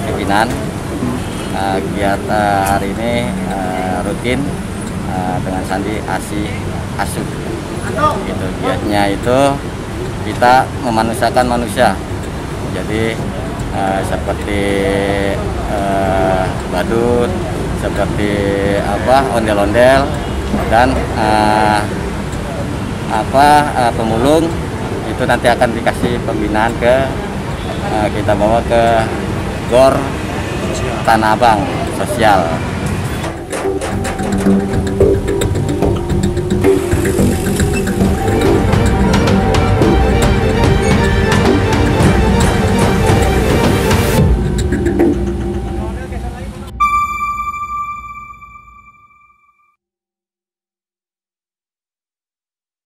pimpinan. Kegiatan hari ini rutin dengan sandi ASI asuh. Gitu. Giatnya itu kita memanusiakan manusia. Jadi seperti badut, seperti ondel-ondel dan pemulung itu nanti akan dikasih pembinaan kita bawa ke GOR Tanah Abang sosial.